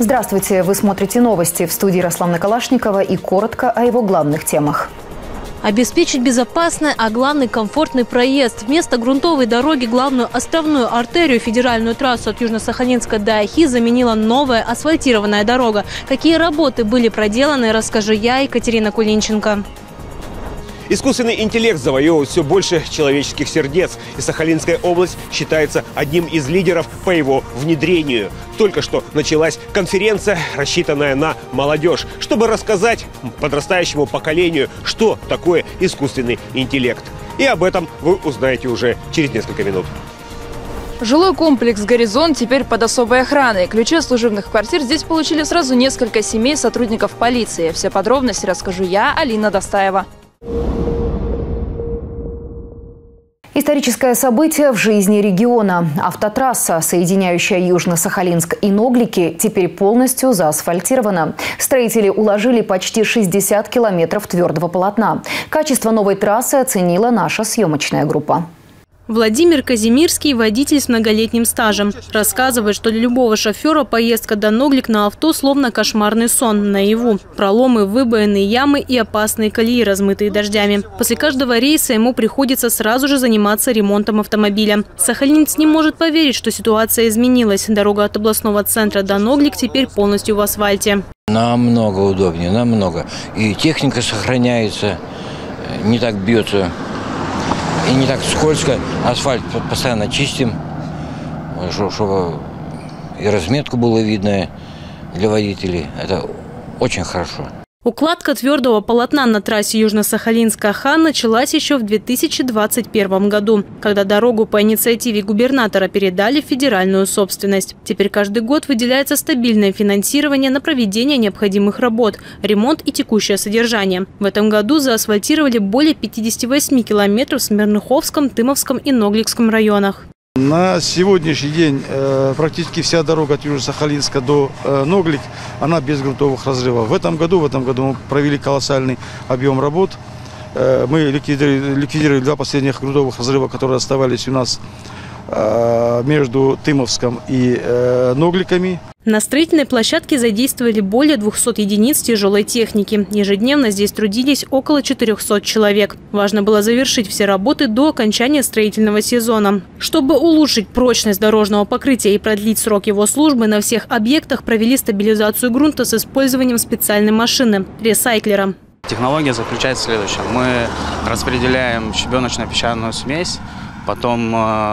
Здравствуйте! Вы смотрите новости. В студии Рослана Калашникова и коротко о его главных темах. Обеспечить безопасный, а главный комфортный проезд. Вместо грунтовой дороги главную островную артерию, федеральную трассу от Южно-Сахалинска до Ахи заменила новая асфальтированная дорога. Какие работы были проделаны, расскажу я, Екатерина Кулинченко. Искусственный интеллект завоевывает все больше человеческих сердец, и Сахалинская область считается одним из лидеров по его внедрению. Только что началась конференция, рассчитанная на молодежь, чтобы рассказать подрастающему поколению, что такое искусственный интеллект. И об этом вы узнаете уже через несколько минут. Жилой комплекс «Горизонт» теперь под особой охраной. Ключи от служебных квартир здесь получили сразу несколько семей сотрудников полиции. Все подробности расскажу я, Алина Достаева. Историческое событие в жизни региона. Автотрасса, соединяющая Южно-Сахалинск и Ноглики, теперь полностью заасфальтирована. Строители уложили почти 60 километров твердого полотна. Качество новой трассы оценила наша съемочная группа. Владимир Казимирский – водитель с многолетним стажем. Рассказывает, что для любого шофера поездка до Ноглик на авто словно кошмарный сон наяву. Проломы, выбоины, ямы и опасные колеи, размытые дождями. После каждого рейса ему приходится сразу же заниматься ремонтом автомобиля. Сахалинец не может поверить, что ситуация изменилась. Дорога от областного центра до Ноглик теперь полностью в асфальте. Намного удобнее, намного. И техника сохраняется, не так бьется. И не так скользко. Асфальт постоянно чистим, чтобы и разметку было видно для водителей. Это очень хорошо. Укладка твердого полотна на трассе Южно-Сахалинск-Аха началась еще в 2021 году, когда дорогу по инициативе губернатора передали в федеральную собственность. Теперь каждый год выделяется стабильное финансирование на проведение необходимых работ, ремонт и текущее содержание. В этом году заасфальтировали более 58 километров в Смирнуховском, Тымовском и Ногликском районах. На сегодняшний день практически вся дорога от Южно-Сахалинска до Ноглик, она без грунтовых разрывов. В этом году мы провели колоссальный объем работ. Мы ликвидировали два последних грунтовых разрыва, которые оставались у нас между Тымовском и Ногликами. На строительной площадке задействовали более 200 единиц тяжелой техники. Ежедневно здесь трудились около 400 человек. Важно было завершить все работы до окончания строительного сезона. Чтобы улучшить прочность дорожного покрытия и продлить срок его службы, на всех объектах провели стабилизацию грунта с использованием специальной машины – ресайклера. Технология заключается в следующем. Мы распределяем щебеночно-песчаную смесь, потом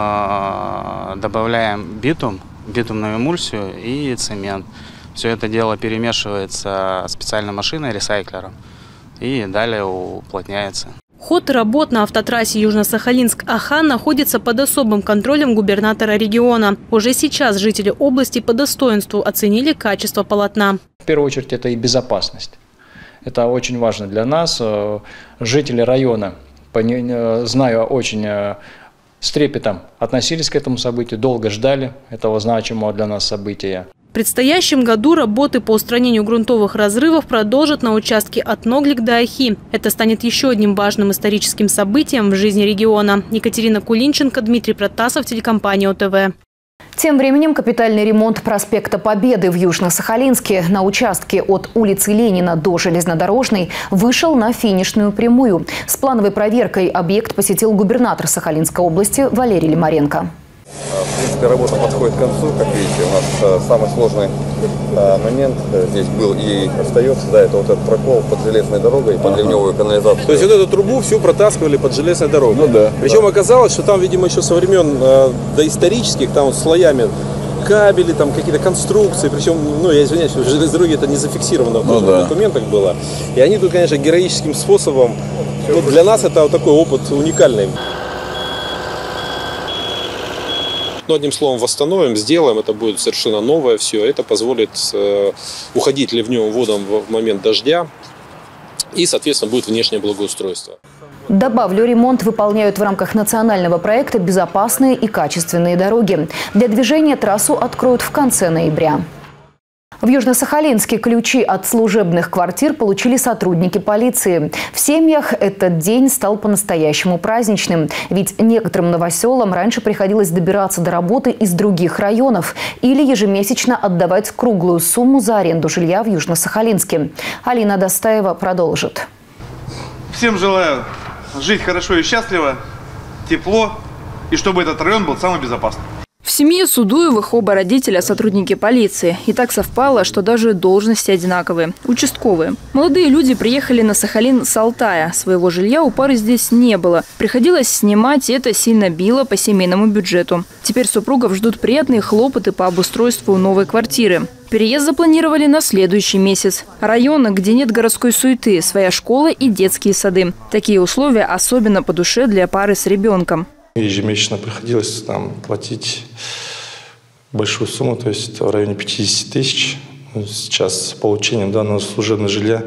добавляем битумную эмульсию и цемент. Все это дело перемешивается специальной машиной, ресайклером, и далее уплотняется. Ход работ на автотрассе Южно-Сахалинск-Аха находится под особым контролем губернатора региона. Уже сейчас жители области по достоинству оценили качество полотна. В первую очередь это и безопасность. Это очень важно для нас. Жители района, знаю, очень с трепетом относились к этому событию, долго ждали этого значимого для нас события. В предстоящем году работы по устранению грунтовых разрывов продолжат на участке от Ноглик до Ахи. Это станет еще одним важным историческим событием в жизни региона. Екатерина Кулинченко, Дмитрий Протасов, телекомпания ОТВ. Тем временем капитальный ремонт проспекта Победы в Южно-Сахалинске на участке от улицы Ленина до Железнодорожной вышел на финишную прямую. С плановой проверкой объект посетил губернатор Сахалинской области Валерий Лимаренко. В принципе, работа подходит к концу. Как видите, у нас самый сложный момент здесь был и остается, да, это вот этот прокол под железной дорогой, под ливневую канализацию. То есть вот эту трубу всю протаскивали под железной дорогой. Ну да. Причем оказалось, что там, видимо, еще со времен доисторических, там вот слоями кабели, там какие-то конструкции, причем, ну, я извиняюсь, в железной дороге это не зафиксировано в документах было. И они тут, конечно, героическим способом, ну, для нас это вот такой опыт уникальный. Но одним словом восстановим, сделаем, это будет совершенно новое все. Это позволит уходить ливневым водам в момент дождя и, соответственно, будет внешнее благоустройство. Добавлю, ремонт выполняют в рамках национального проекта «Безопасные и качественные дороги». Для движения трассу откроют в конце ноября. В Южно-Сахалинске ключи от служебных квартир получили сотрудники полиции. В семьях этот день стал по-настоящему праздничным. Ведь некоторым новоселам раньше приходилось добираться до работы из других районов или ежемесячно отдавать круглую сумму за аренду жилья в Южно-Сахалинске. Алина Достаева продолжит. Всем желаю жить хорошо и счастливо, тепло, и чтобы этот район был самый безопасный. В семье Судуевых оба родителя – сотрудники полиции. И так совпало, что даже должности одинаковые – участковые. Молодые люди приехали на Сахалин с Алтая. Своего жилья у пары здесь не было. Приходилось снимать, и это сильно било по семейному бюджету. Теперь супругов ждут приятные хлопоты по обустройству новой квартиры. Переезд запланировали на следующий месяц. Район, где нет городской суеты, своя школа и детские сады. Такие условия особенно по душе для пары с ребенком. Ежемесячно приходилось нам платить большую сумму, то есть в районе 50 тысяч. Сейчас с получением данного служебного жилья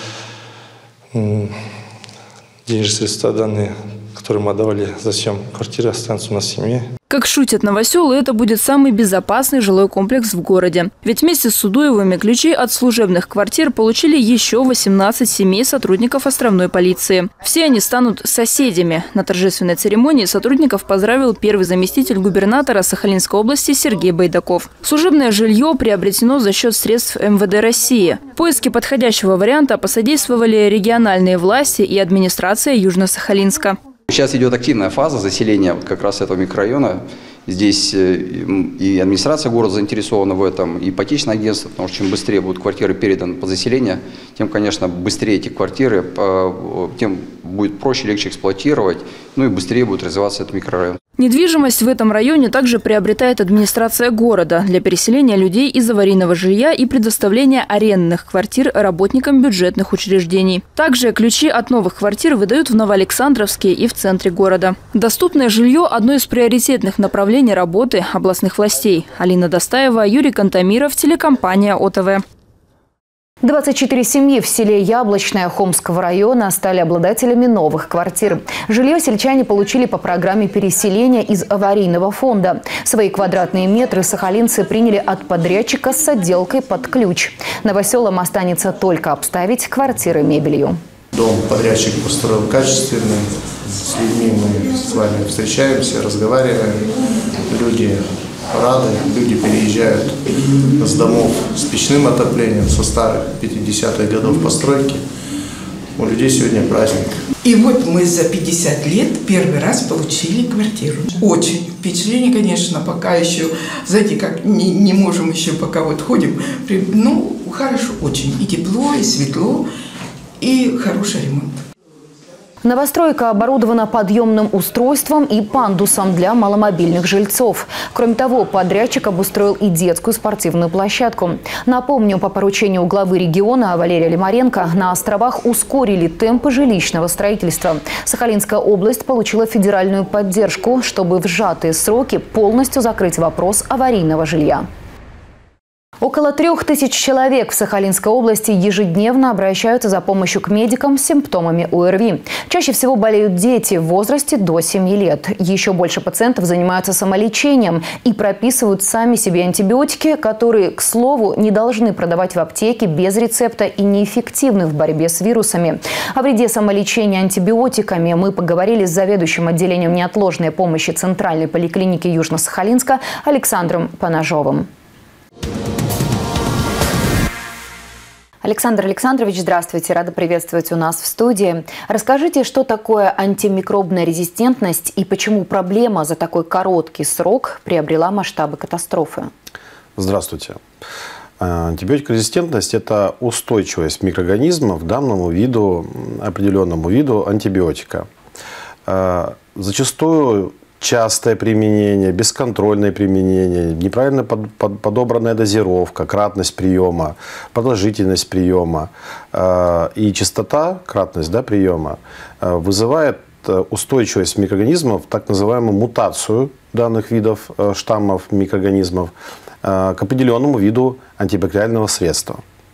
денежные средства данные, которые мы отдавали за съем квартиры, останутся у нас в семье. Как шутят новоселы, это будет самый безопасный жилой комплекс в городе. Ведь вместе с Судуевыми ключи от служебных квартир получили еще 18 семей сотрудников островной полиции. Все они станут соседями. На торжественной церемонии сотрудников поздравил первый заместитель губернатора Сахалинской области Сергей Байдаков. Служебное жилье приобретено за счет средств МВД России. В поиске подходящего варианта посодействовали региональные власти и администрация Южно-Сахалинска. Сейчас идет активная фаза заселения как раз этого микрорайона. Здесь и администрация города заинтересована в этом, и ипотечное агентство, потому что чем быстрее будут квартиры переданы под заселение, тем, конечно, быстрее эти квартиры, тем будет проще, легче эксплуатировать, ну и быстрее будет развиваться этот микрорайон. Недвижимость в этом районе также приобретает администрация города для переселения людей из аварийного жилья и предоставления арендных квартир работникам бюджетных учреждений. Также ключи от новых квартир выдают в Новоалександровске и в центре города. Доступное жилье – одно из приоритетных направлений работы областных властей. Алина Достаева, Юрий Кантамиров, телекомпания ОТВ. 24 семьи в селе Яблочное Хомского района стали обладателями новых квартир. Жилье сельчане получили по программе переселения из аварийного фонда. Свои квадратные метры сахалинцы приняли от подрядчика с отделкой под ключ. Новоселам останется только обставить квартиры мебелью. Дом подрядчик построил качественный. С людьми мы с вами встречаемся, разговариваем. Люди рады, люди переезжают с домов с печным отоплением, со старых 50-х годов постройки. У людей сегодня праздник. И вот мы за 50 лет первый раз получили квартиру. Очень впечатление, конечно, пока еще, знаете, как не можем еще, пока вот ходим. Ну, хорошо, очень. И тепло, и светло, и хороший ремонт. Новостройка оборудована подъемным устройством и пандусом для маломобильных жильцов. Кроме того, подрядчик обустроил и детскую спортивную площадку. Напомню, по поручению главы региона Валерия Лимаренко на островах ускорили темпы жилищного строительства. Сахалинская область получила федеральную поддержку, чтобы в сжатые сроки полностью закрыть вопрос аварийного жилья. Около 3000 человек в Сахалинской области ежедневно обращаются за помощью к медикам с симптомами ОРВИ. Чаще всего болеют дети в возрасте до 7 лет. Еще больше пациентов занимаются самолечением и прописывают сами себе антибиотики, которые, к слову, не должны продавать в аптеке без рецепта и неэффективны в борьбе с вирусами. О вреде самолечения антибиотиками мы поговорили с заведующим отделением неотложной помощи Центральной поликлиники Южно-Сахалинска Александром Панажовым. Александр Александрович, здравствуйте. Рада приветствовать у нас в студии. Расскажите, что такое антимикробная резистентность и почему проблема за такой короткий срок приобрела масштабы катастрофы? Здравствуйте. Антибиотикорезистентность – это устойчивость микроорганизма к данному виду, определенному виду антибиотика. Зачастую частое применение, бесконтрольное применение, неправильно подобранная дозировка, кратность приема, продолжительность приема и частота, кратность приема вызывает устойчивость микроорганизмов, так называемую мутацию данных видов штаммов микроорганизмов к определенному виду антибактериального средства.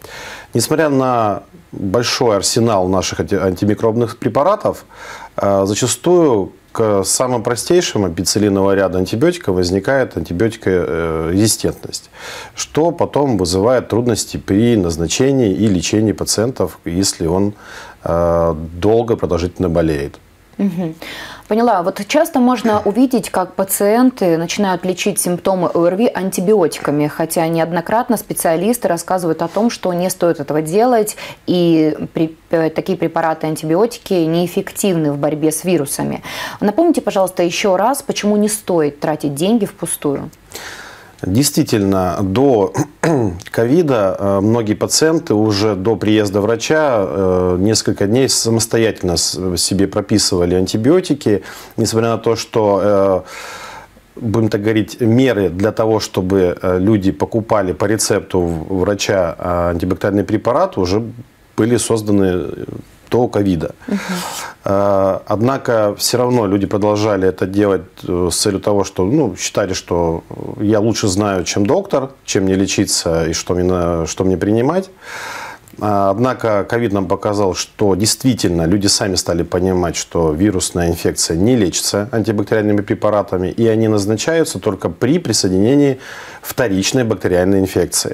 Несмотря на большой арсенал наших антимикробных препаратов, зачастую к самым простейшим пенициллинового ряда антибиотиков возникает антибиотикорезистентность, что потом вызывает трудности при назначении и лечении пациентов, если он долго, продолжительно болеет. Угу. Поняла. Вот часто можно увидеть, как пациенты начинают лечить симптомы ОРВИ антибиотиками, хотя неоднократно специалисты рассказывают о том, что не стоит этого делать, и такие препараты антибиотики неэффективны в борьбе с вирусами. Напомните, пожалуйста, еще раз, почему не стоит тратить деньги впустую? Действительно, до ковида многие пациенты уже до приезда врача несколько дней самостоятельно себе прописывали антибиотики, несмотря на то, что, будем так говорить, меры для того, чтобы люди покупали по рецепту врача антибактериальный препарат, уже были созданы до ковида. Однако все равно люди продолжали это делать с целью того, что считали, что я лучше знаю, чем доктор, чем мне лечиться и что мне принимать. Однако ковид нам показал, что действительно люди сами стали понимать, что вирусная инфекция не лечится антибактериальными препаратами, и они назначаются только при присоединении вторичной бактериальной инфекции.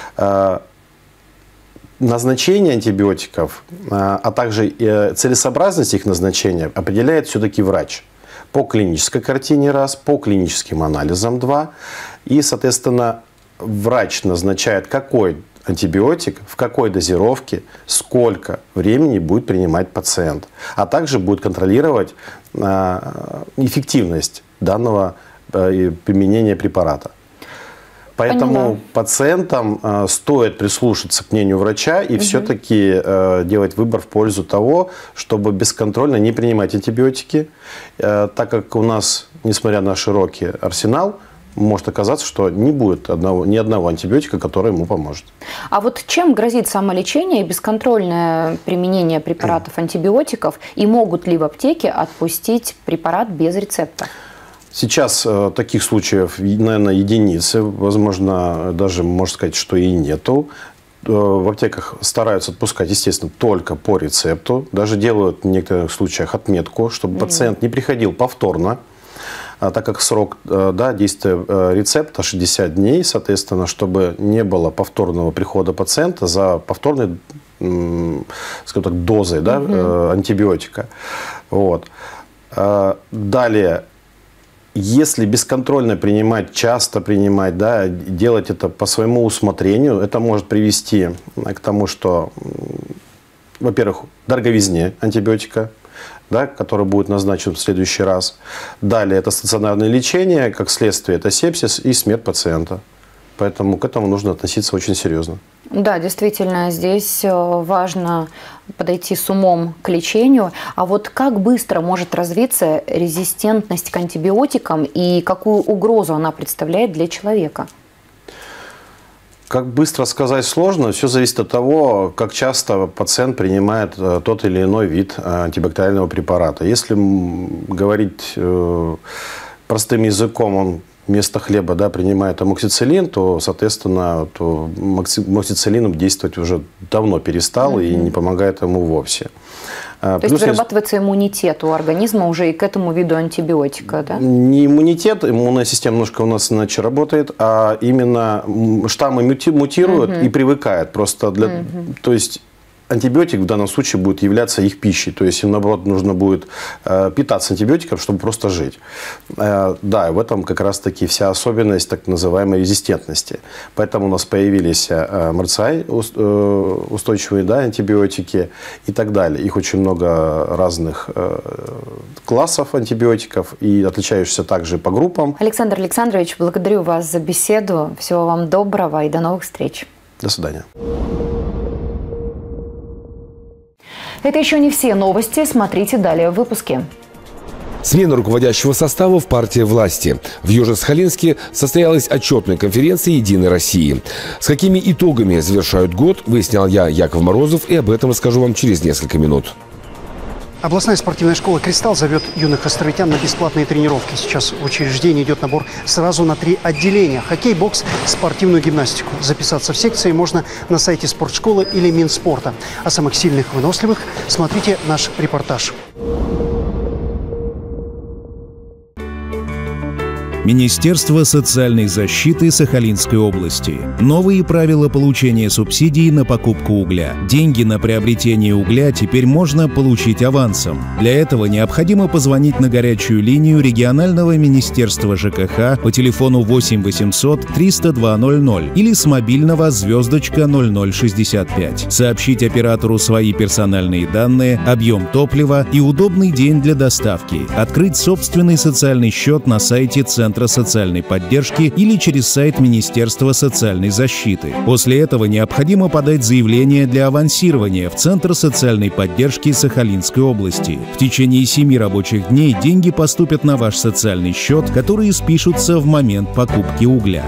Назначение антибиотиков, а также целесообразность их назначения определяет все-таки врач. По клинической картине раз, по клиническим анализам два. И, соответственно, врач назначает, какой антибиотик, в какой дозировке, сколько времени будет принимать пациент. А также будет контролировать эффективность данного применения препарата. Поэтому пациентам стоит прислушаться к мнению врача и все-таки делать выбор в пользу того, чтобы бесконтрольно не принимать антибиотики, так как у нас, несмотря на широкий арсенал, может оказаться, что не будет ни одного антибиотика, который ему поможет. А вот чем грозит самолечение и бесконтрольное применение препаратов антибиотиков? И могут ли в аптеке отпустить препарат без рецепта? Сейчас таких случаев, наверное, единицы, возможно, даже можно сказать, что и нету. В аптеках стараются отпускать, естественно, только по рецепту. Даже делают в некоторых случаях отметку, чтобы пациент не приходил повторно, так как срок действия рецепта 60 дней, соответственно, чтобы не было повторного прихода пациента за повторной, скажем так, дозой антибиотика. Вот. Далее. Если бесконтрольно принимать, часто принимать, делать это по своему усмотрению, это может привести к тому, что, во-первых, дороговизне антибиотика, который будет назначен в следующий раз. Далее это стационарное лечение, как следствие это сепсис и смерть пациента. Поэтому к этому нужно относиться очень серьезно. Да, действительно, здесь важно подойти с умом к лечению. А вот как быстро может развиться резистентность к антибиотикам и какую угрозу она представляет для человека? Как быстро сказать сложно. Все зависит от того, как часто пациент принимает тот или иной вид антибактериального препарата. Если говорить простым языком, он вместо хлеба принимает амоксициллин, то, соответственно, амоксициллином действовать уже давно перестал и не помогает ему вовсе. То есть вырабатывается иммунитет у организма уже и к этому виду антибиотика, да? Не иммунитет, иммунная система немножко у нас иначе работает, а именно штаммы мутируют и привыкают. Просто то есть антибиотик в данном случае будет являться их пищей. То есть им, наоборот, нужно будет питаться антибиотиком, чтобы просто жить. Да, в этом как раз-таки вся особенность так называемой резистентности. Поэтому у нас появились МРЦА, устойчивые антибиотики и так далее. Их очень много разных классов антибиотиков и отличающихся также по группам. Александр Александрович, благодарю вас за беседу. Всего вам доброго и до новых встреч. До свидания. Это еще не все новости. Смотрите далее в выпуске. Смена руководящего состава в партии власти. В Южно-Сахалинске состоялась отчетная конференция «Единой России». С какими итогами завершают год, выяснял я, Яков Морозов, и об этом расскажу вам через несколько минут. Областная спортивная школа «Кристалл» зовет юных островитян на бесплатные тренировки. Сейчас в учреждении идет набор сразу на 3 отделения – хоккей, бокс, спортивную гимнастику. Записаться в секции можно на сайте спортшколы или Минспорта. О самых сильных, выносливых смотрите наш репортаж. Министерство социальной защиты Сахалинской области. Новые правила получения субсидий на покупку угля. Деньги на приобретение угля теперь можно получить авансом. Для этого необходимо позвонить на горячую линию регионального министерства ЖКХ по телефону 8 800 302 00 или с мобильного *0065. Сообщить оператору свои персональные данные, объем топлива и удобный день для доставки. Открыть собственный социальный счет на сайте Центра социальной поддержки или через сайт Министерства социальной защиты. После этого необходимо подать заявление для авансирования в Центр социальной поддержки Сахалинской области. В течение 7 рабочих дней деньги поступят на ваш социальный счет, которые спишутся в момент покупки угля.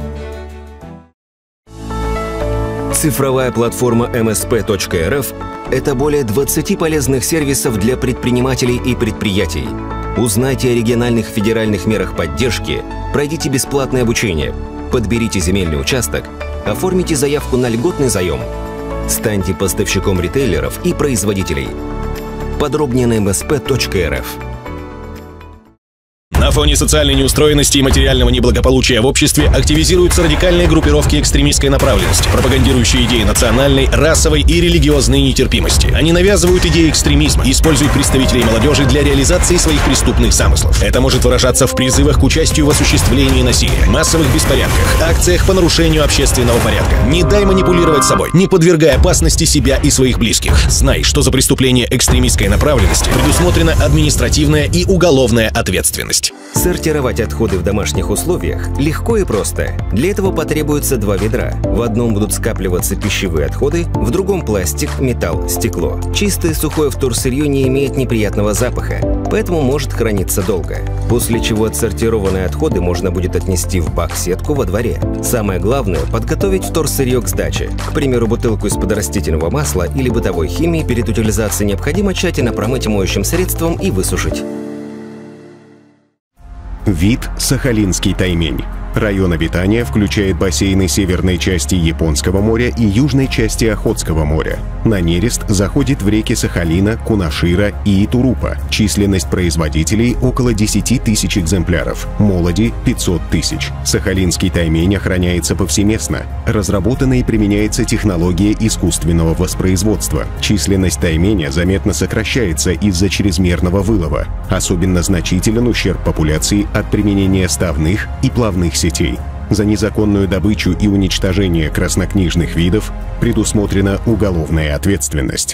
Цифровая платформа msp.rf – это более 20 полезных сервисов для предпринимателей и предприятий. Узнайте о региональных федеральных мерах поддержки, пройдите бесплатное обучение, подберите земельный участок, оформите заявку на льготный заем, станьте поставщиком ритейлеров и производителей. Подробнее на msp.rf. На фоне социальной неустроенности и материального неблагополучия в обществе активизируются радикальные группировки экстремистской направленности, пропагандирующие идеи национальной, расовой и религиозной нетерпимости. Они навязывают идеи экстремизма и используют представителей молодежи для реализации своих преступных замыслов. Это может выражаться в призывах к участию в осуществлении насилия, массовых беспорядках, акциях по нарушению общественного порядка. Не дай манипулировать собой, не подвергай опасности себя и своих близких. Знай, что за преступление экстремистской направленности предусмотрена административная и уголовная ответственность. Сортировать отходы в домашних условиях легко и просто. Для этого потребуется 2 ведра. В одном будут скапливаться пищевые отходы, в другом пластик, металл, стекло. Чистое сухое вторсырье не имеет неприятного запаха, поэтому может храниться долго. После чего отсортированные отходы можно будет отнести в бак-сетку во дворе. Самое главное – подготовить вторсырье к сдаче. К примеру, бутылку из-под растительного масла или бытовой химии перед утилизацией необходимо тщательно промыть моющим средством и высушить. Вид Сахалинский таймень. Район обитания включает бассейны северной части Японского моря и южной части Охотского моря. На нерест заходит в реки Сахалина, Кунашира и Итурупа. Численность производителей около 10 тысяч экземпляров. Молоди – 500 тысяч. Сахалинский таймень охраняется повсеместно. Разработана и применяется технология искусственного воспроизводства. Численность тайменя заметно сокращается из-за чрезмерного вылова. Особенно значителен ущерб популяции от применения ставных и плавных сетей. За незаконную добычу и уничтожение краснокнижных видов предусмотрена уголовная ответственность.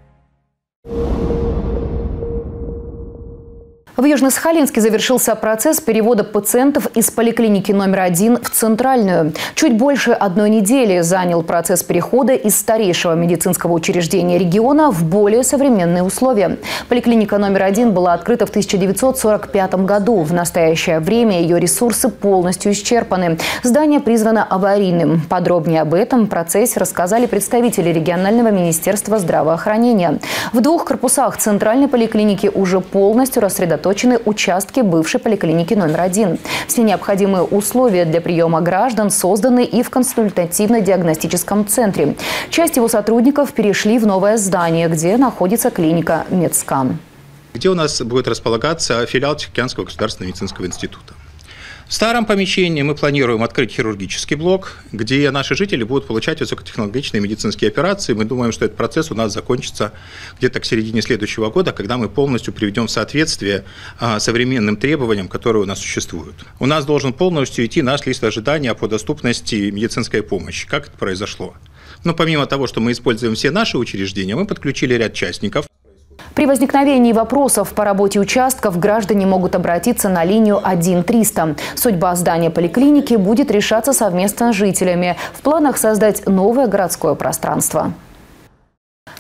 В Южно-Сахалинске завершился процесс перевода пациентов из поликлиники номер 1 в центральную. Чуть больше 1 недели занял процесс перехода из старейшего медицинского учреждения региона в более современные условия. Поликлиника номер 1 была открыта в 1945 году. В настоящее время ее ресурсы полностью исчерпаны. Здание призвано аварийным. Подробнее об этом процессе рассказали представители регионального министерства здравоохранения. В 2 корпусах центральной поликлиники уже полностью рассредоточены участки бывшей поликлиники номер 1. Все необходимые условия для приема граждан созданы и в консультативно-диагностическом центре. Часть его сотрудников перешли в новое здание, где находится клиника «Медскан», где у нас будет располагаться филиал Тихоокеанского государственного медицинского института. В старом помещении мы планируем открыть хирургический блок, где наши жители будут получать высокотехнологичные медицинские операции. Мы думаем, что этот процесс у нас закончится где-то к середине следующего года, когда мы полностью приведем в соответствие современным требованиям, которые у нас существуют. У нас должен полностью идти наш лист ожидания по доступности медицинской помощи. Как это произошло? Но помимо того, что мы используем все наши учреждения, мы подключили ряд частников. При возникновении вопросов по работе участков граждане могут обратиться на линию 1300. Судьба здания поликлиники будет решаться совместно с жителями. В планах создать новое городское пространство.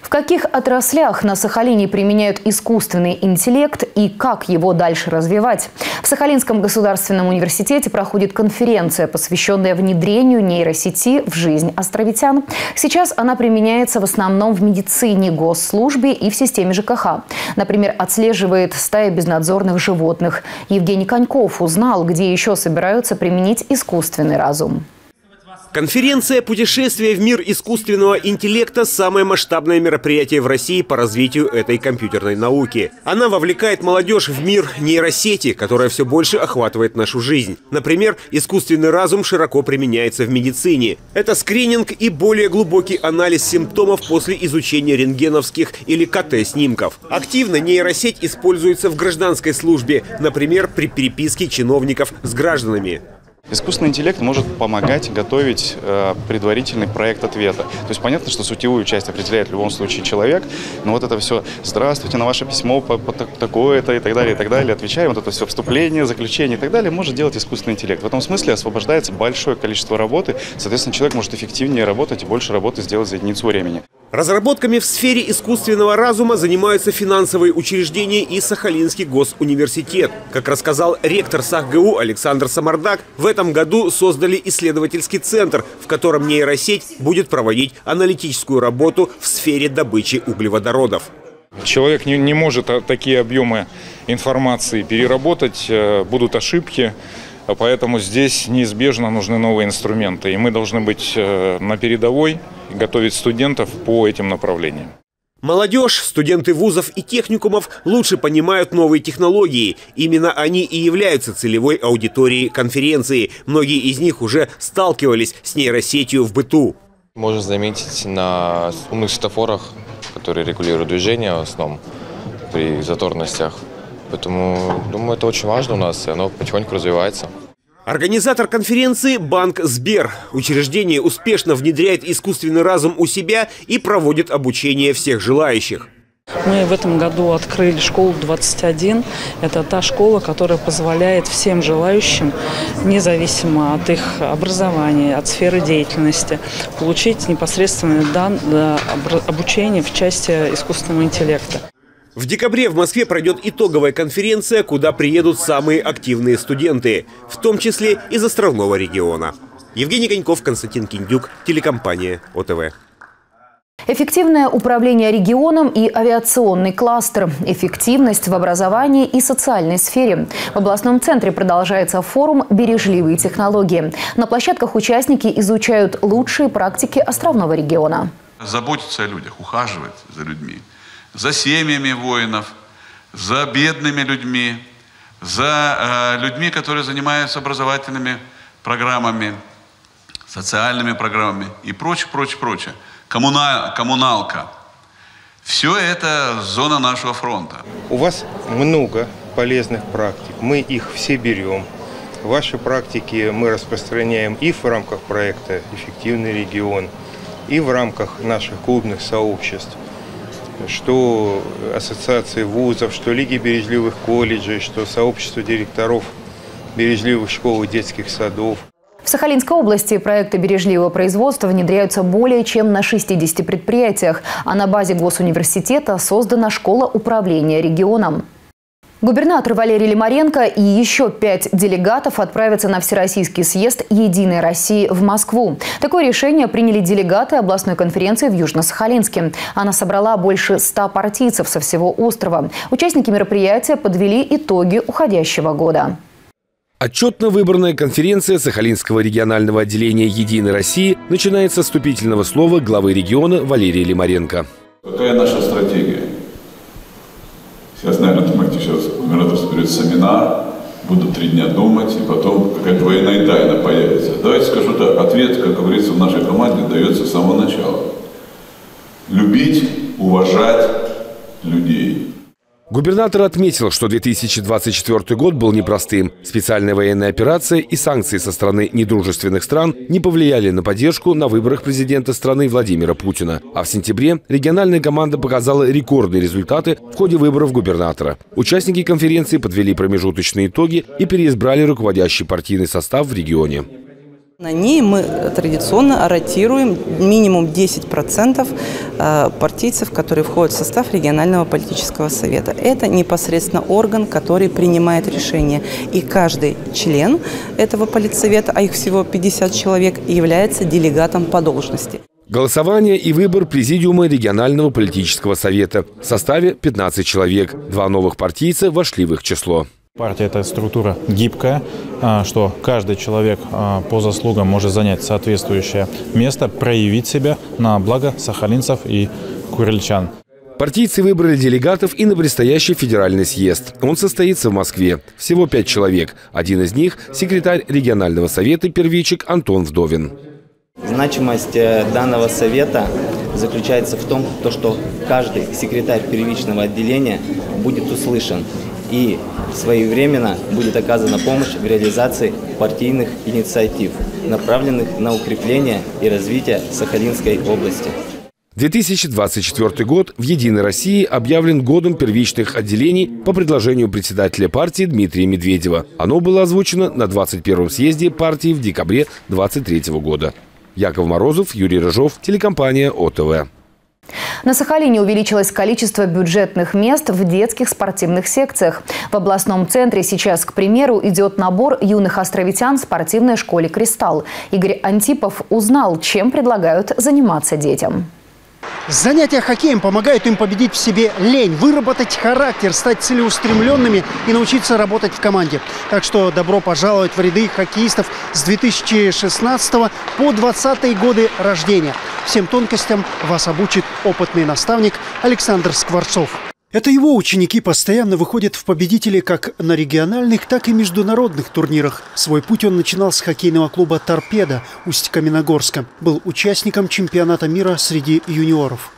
В каких отраслях на Сахалине применяют искусственный интеллект и как его дальше развивать? В Сахалинском государственном университете проходит конференция, посвященная внедрению нейросети в жизнь островитян. Сейчас она применяется в основном в медицине, госслужбе и в системе ЖКХ. Например, отслеживает стаи безнадзорных животных. Евгений Коньков узнал, где еще собираются применить искусственный разум. Конференция «Путешествие в мир искусственного интеллекта» – самое масштабное мероприятие в России по развитию этой компьютерной науки. Она вовлекает молодежь в мир нейросети, которая все больше охватывает нашу жизнь. Например, искусственный разум широко применяется в медицине. Это скрининг и более глубокий анализ симптомов после изучения рентгеновских или КТ-снимков. Активно нейросеть используется в гражданской службе, например, при переписке чиновников с гражданами. Искусственный интеллект может помогать готовить предварительный проект ответа. То есть понятно, что сутевую часть определяет в любом случае человек, но вот это все «здравствуйте, на ваше письмо по такое-то» и так далее, отвечаем, вот это все вступление, заключение и так далее может делать искусственный интеллект. В этом смысле освобождается большое количество работы, соответственно, человек может эффективнее работать и больше работы сделать за единицу времени. Разработками в сфере искусственного разума занимаются финансовые учреждения и Сахалинский госуниверситет. Как рассказал ректор СахГУ Александр Самардак, в этом году создали исследовательский центр, в котором нейросеть будет проводить аналитическую работу в сфере добычи углеводородов. Человек не может такие объемы информации переработать, будут ошибки. Поэтому здесь неизбежно нужны новые инструменты. И мы должны быть на передовой, готовить студентов по этим направлениям. Молодежь, студенты вузов и техникумов лучше понимают новые технологии. Именно они и являются целевой аудиторией конференции. Многие из них уже сталкивались с нейросетью в быту. Можно заметить на умных светофорах, которые регулируют движение в основном при заторностях. Поэтому, думаю, это очень важно у нас, и оно потихоньку развивается. Организатор конференции – банк «Сбер». Учреждение успешно внедряет искусственный разум у себя и проводит обучение всех желающих. Мы в этом году открыли школу 21. Это та школа, которая позволяет всем желающим, независимо от их образования, от сферы деятельности, получить непосредственное обучение в части искусственного интеллекта. В декабре в Москве пройдет итоговая конференция, куда приедут самые активные студенты, в том числе из островного региона. Евгений Коньков, Константин Киндюк, телекомпания ОТВ. Эффективное управление регионом и авиационный кластер. Эффективность в образовании и социальной сфере. В областном центре продолжается форум «Бережливые технологии». На площадках участники изучают лучшие практики островного региона. Заботиться о людях, ухаживать за людьми. За семьями воинов, за бедными людьми, за людьми, которые занимаются образовательными программами, социальными программами и прочее. Коммуналка. Все это зона нашего фронта. У вас много полезных практик, мы их все берем. Ваши практики мы распространяем и в рамках проекта «Эффективный регион», и в рамках наших клубных сообществ. Что ассоциации вузов, что Лиги бережливых колледжей, что сообщество директоров бережливых школ и детских садов. В Сахалинской области проекты бережливого производства внедряются более чем на 60 предприятиях, а на базе госуниверситета создана школа управления регионом. Губернатор Валерий Лимаренко и еще 5 делегатов отправятся на Всероссийский съезд «Единой России» в Москву. Такое решение приняли делегаты областной конференции в Южно-Сахалинске. Она собрала больше 100 партийцев со всего острова. Участники мероприятия подвели итоги уходящего года. Отчетно-выборная конференция Сахалинского регионального отделения «Единой России» начинается с вступительного слова главы региона Валерия Лимаренко. Какая наша стратегия? Сейчас, наверное, сейчас губернатор соберет семинар, будут 3 дня думать, и потом какая-то военная тайна появится. Давайте скажу так, ответ, как говорится, в нашей команде дается с самого начала. Любить, уважать людей. Губернатор отметил, что 2024 год был непростым. Специальная военная операция и санкции со стороны недружественных стран не повлияли на поддержку на выборах президента страны Владимира Путина. А в сентябре региональная команда показала рекордные результаты в ходе выборов губернатора. Участники конференции подвели промежуточные итоги и переизбрали руководящий партийный состав в регионе. На ней мы традиционно ротируем минимум 10% партийцев, которые входят в состав регионального политического совета. Это непосредственно орган, который принимает решения. И каждый член этого политсовета, а их всего 50 человек, является делегатом по должности. Голосование и выбор президиума регионального политического совета в составе 15 человек. 2 новых партийца вошли в их число. Партия – это структура гибкая, что каждый человек по заслугам может занять соответствующее место, проявить себя на благо сахалинцев и курильчан. Партийцы выбрали делегатов и на предстоящий федеральный съезд. Он состоится в Москве. Всего 5 человек. Один из них – секретарь регионального совета первичек Антон Вдовин. Значимость данного совета заключается в том, что каждый секретарь первичного отделения будет услышан и своевременно будет оказана помощь в реализации партийных инициатив, направленных на укрепление и развитие Сахалинской области. 2024 год в «Единой России» объявлен годом первичных отделений по предложению председателя партии Дмитрия Медведева. Оно было озвучено на 21-м съезде партии в декабре 2023 года. Яков Морозов, Юрий Рыжов, телекомпания ОТВ. На Сахалине увеличилось количество бюджетных мест в детских спортивных секциях. В областном центре сейчас, к примеру, идет набор юных островитян в спортивной школе «Кристалл». Игорь Антипов узнал, чем предлагают заниматься детям. Занятия хоккеем помогают им победить в себе лень, выработать характер, стать целеустремленными и научиться работать в команде. Так что добро пожаловать в ряды хоккеистов с 2016 по 2020 годы рождения. Всем тонкостям вас обучит опытный наставник Александр Скворцов. Это его ученики постоянно выходят в победители как на региональных, так и международных турнирах. Свой путь он начинал с хоккейного клуба «Торпедо» Усть-Каменогорска. Был участником чемпионата мира среди юниоров.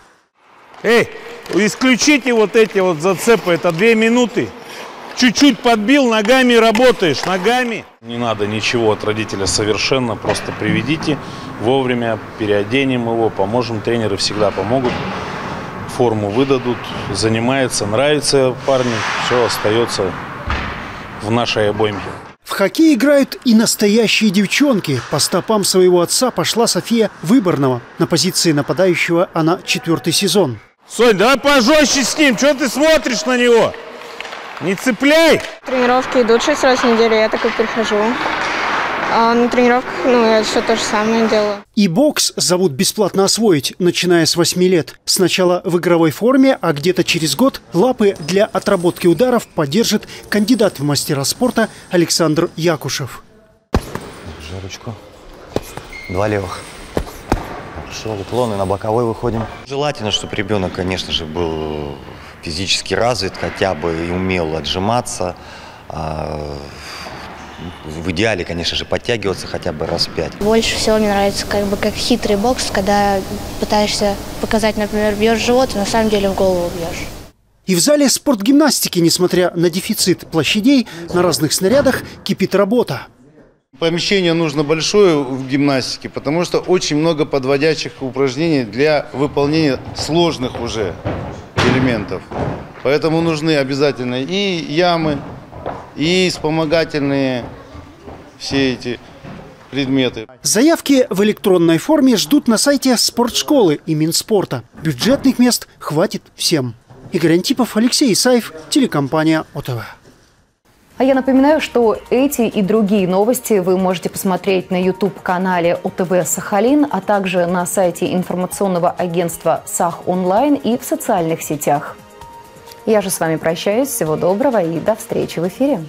Исключите вот эти вот зацепы, это 2 минуты. Чуть-чуть подбил, ногами работаешь, ногами. Не надо ничего от родителя совершенно, просто приведите вовремя, переоденем его, поможем, тренеры всегда помогут. Форму выдадут, занимается, нравится парню, все остается в нашей обойме. В хоккей играют и настоящие девчонки. По стопам своего отца пошла София Выборнова. На позиции нападающего она 4-й сезон. Сонь, давай пожестче с ним, что ты смотришь на него? Не цепляй! Тренировки идут 6 раз в неделю, я так и прихожу. А на тренировках, я все то же самое делаю. И бокс зовут бесплатно освоить, начиная с 8 лет. Сначала в игровой форме, а где-то через год лапы для отработки ударов поддержит кандидат в мастера спорта Александр Якушев. Держи ручку. 2 левых. Хорошо, уклон и на боковой выходим. Желательно, чтобы ребенок, конечно же, был физически развит, хотя бы и умел отжиматься. В идеале, конечно же, подтягиваться хотя бы раз в 5. Больше всего мне нравится как хитрый бокс, когда пытаешься показать, например, бьешь живот, а на самом деле в голову бьешь. И в зале спортгимнастики, несмотря на дефицит площадей, на разных снарядах кипит работа. Помещение нужно большое в гимнастике, потому что очень много подводящих упражнений для выполнения сложных уже элементов. Поэтому нужны обязательно и ямы, и вспомогательные все эти предметы. Заявки в электронной форме ждут на сайте спортшколы и Минспорта. Бюджетных мест хватит всем. Игорь Антипов, Алексей Исаев, телекомпания ОТВ. А я напоминаю, что эти и другие новости вы можете посмотреть на YouTube-канале ОТВ Сахалин, а также на сайте информационного агентства СахОнлайн и в социальных сетях. Я же с вами прощаюсь. Всего доброго и до встречи в эфире.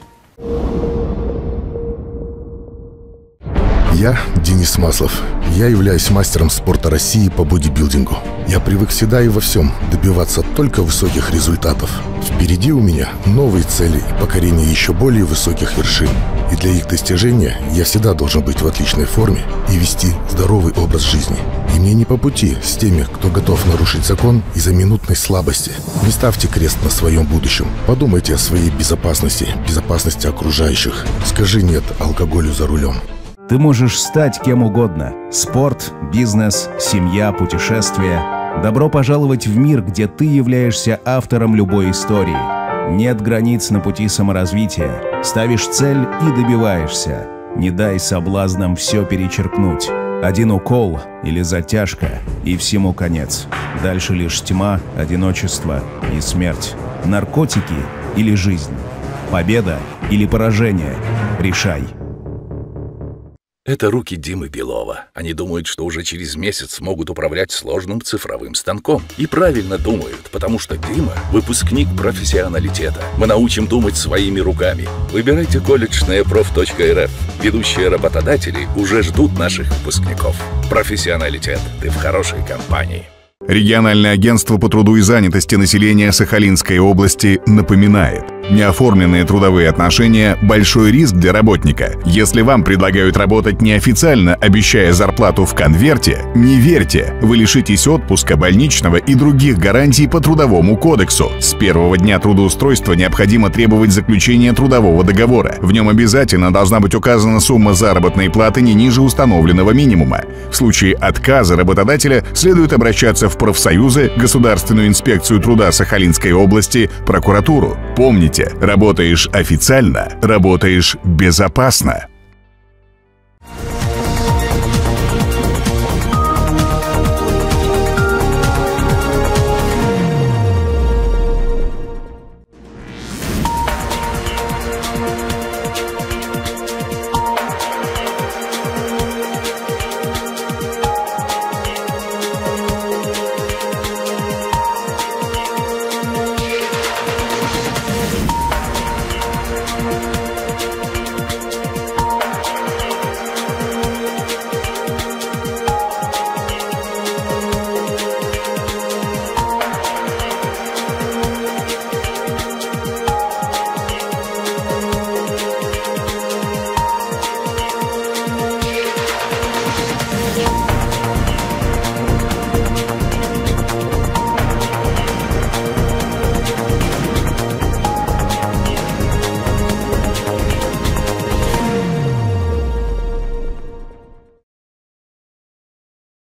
Я Денис Маслов. Я являюсь мастером спорта России по бодибилдингу. Я привык всегда и во всем добиваться только высоких результатов. Впереди у меня новые цели и покорение еще более высоких вершин. И для их достижения я всегда должен быть в отличной форме и вести здоровый образ жизни. И мне не по пути с теми, кто готов нарушить закон из-за минутной слабости. Не ставьте крест на своем будущем. Подумайте о своей безопасности, безопасности окружающих. Скажи «нет» алкоголю за рулем. Ты можешь стать кем угодно. Спорт, бизнес, семья, путешествия. Добро пожаловать в мир, где ты являешься автором любой истории. Нет границ на пути саморазвития. Ставишь цель и добиваешься. Не дай соблазнам все перечеркнуть. Один укол или затяжка, и всему конец. Дальше лишь тьма, одиночество и смерть. Наркотики или жизнь. Победа или поражение. Решай. Это руки Димы Белова. Они думают, что уже через месяц смогут управлять сложным цифровым станком. И правильно думают, потому что Дима – выпускник профессионалитета. Мы научим думать своими руками. Выбирайте колледж на eprof.rf. Ведущие работодатели уже ждут наших выпускников. Профессионалитет. Ты в хорошей компании. Региональное агентство по труду и занятости населения Сахалинской области напоминает: неоформленные трудовые отношения – большой риск для работника. Если вам предлагают работать неофициально, обещая зарплату в конверте, не верьте. Вы лишитесь отпуска, больничного и других гарантий по Трудовому кодексу. С первого дня трудоустройства необходимо требовать заключения трудового договора. В нем обязательно должна быть указана сумма заработной платы не ниже установленного минимума. В случае отказа работодателя следует обращаться в профсоюзы, Государственную инспекцию труда Сахалинской области, прокуратуру. Помните, работаешь официально, работаешь безопасно.